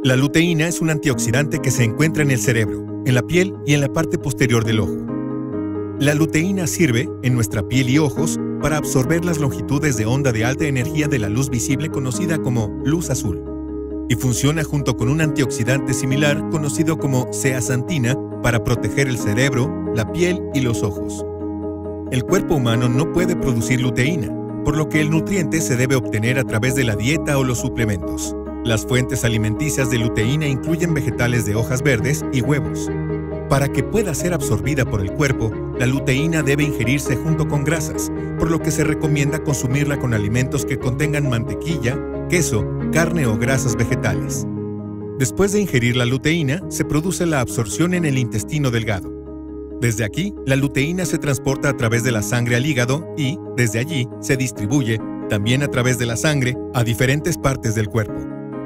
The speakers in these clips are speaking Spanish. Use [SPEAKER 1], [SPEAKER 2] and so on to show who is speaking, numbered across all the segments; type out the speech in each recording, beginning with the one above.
[SPEAKER 1] La luteína es un antioxidante que se encuentra en el cerebro, en la piel y en la parte posterior del ojo. La luteína sirve, en nuestra piel y ojos, para absorber las longitudes de onda de alta energía de la luz visible conocida como luz azul, y funciona junto con un antioxidante similar conocido como zeaxantina para proteger el cerebro, la piel y los ojos. El cuerpo humano no puede producir luteína, por lo que el nutriente se debe obtener a través de la dieta o los suplementos. Las fuentes alimenticias de luteína incluyen vegetales de hojas verdes y huevos. Para que pueda ser absorbida por el cuerpo, la luteína debe ingerirse junto con grasas, por lo que se recomienda consumirla con alimentos que contengan mantequilla, queso, carne o grasas vegetales. Después de ingerir la luteína, se produce la absorción en el intestino delgado. Desde aquí, la luteína se transporta a través de la sangre al hígado y, desde allí, se distribuye, también a través de la sangre, a diferentes partes del cuerpo.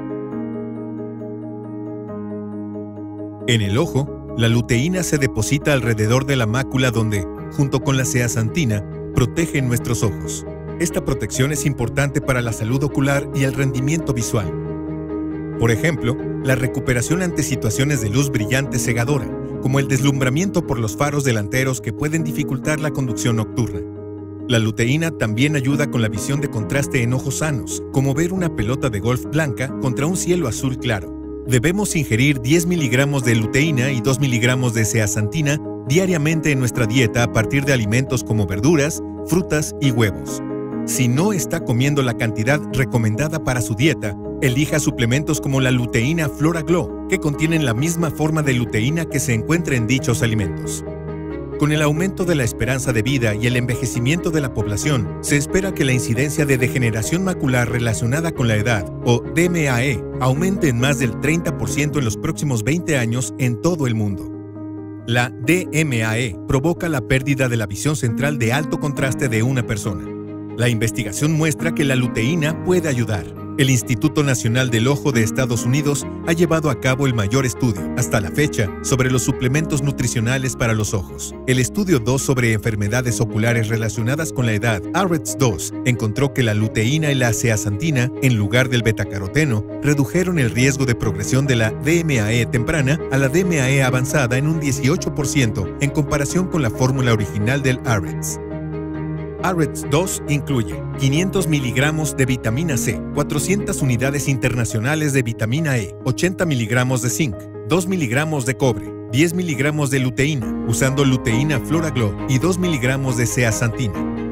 [SPEAKER 1] En el ojo, la luteína se deposita alrededor de la mácula donde, junto con la zeaxantina, protege nuestros ojos. Esta protección es importante para la salud ocular y el rendimiento visual. Por ejemplo, la recuperación ante situaciones de luz brillante cegadora, como el deslumbramiento por los faros delanteros que pueden dificultar la conducción nocturna. La luteína también ayuda con la visión de contraste en ojos sanos, como ver una pelota de golf blanca contra un cielo azul claro. Debemos ingerir 10 miligramos de luteína y 2 miligramos de zeaxantina diariamente en nuestra dieta a partir de alimentos como verduras, frutas y huevos. Si no está comiendo la cantidad recomendada para su dieta, elija suplementos como la luteína FloraGlow, que contienen la misma forma de luteína que se encuentra en dichos alimentos. Con el aumento de la esperanza de vida y el envejecimiento de la población, se espera que la incidencia de degeneración macular relacionada con la edad, o DMAE, aumente en más del 30% en los próximos 20 años en todo el mundo. La DMAE provoca la pérdida de la visión central de alto contraste de una persona. La investigación muestra que la luteína puede ayudar. El Instituto Nacional del Ojo de Estados Unidos ha llevado a cabo el mayor estudio, hasta la fecha, sobre los suplementos nutricionales para los ojos. El estudio 2 sobre enfermedades oculares relacionadas con la edad, AREDS 2, encontró que la luteína y la zeaxantina, en lugar del betacaroteno, redujeron el riesgo de progresión de la DMAE temprana a la DMAE avanzada en un 18% en comparación con la fórmula original del AREDS. AREDS 2 incluye 500 miligramos de vitamina C, 400 unidades internacionales de vitamina E, 80 miligramos de zinc, 2 miligramos de cobre, 10 miligramos de luteína, usando luteína FloraGlow y 2 miligramos de zeaxantina.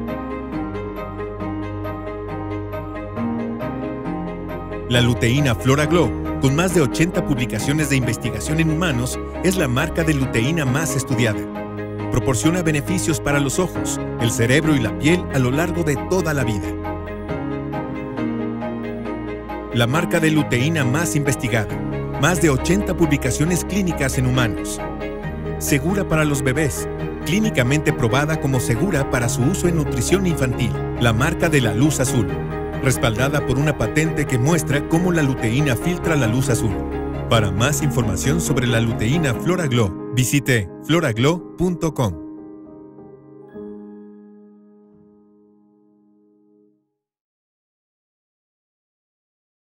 [SPEAKER 1] La luteína FloraGlow, con más de 80 publicaciones de investigación en humanos, es la marca de luteína más estudiada. Proporciona beneficios para los ojos, el cerebro y la piel a lo largo de toda la vida. La marca de luteína más investigada, más de 80 publicaciones clínicas en humanos. Segura para los bebés, clínicamente probada como segura para su uso en nutrición infantil. La marca de la luz azul, respaldada por una patente que muestra cómo la luteína filtra la luz azul. Para más información sobre la luteína FloraGlow, visite floraglow.com.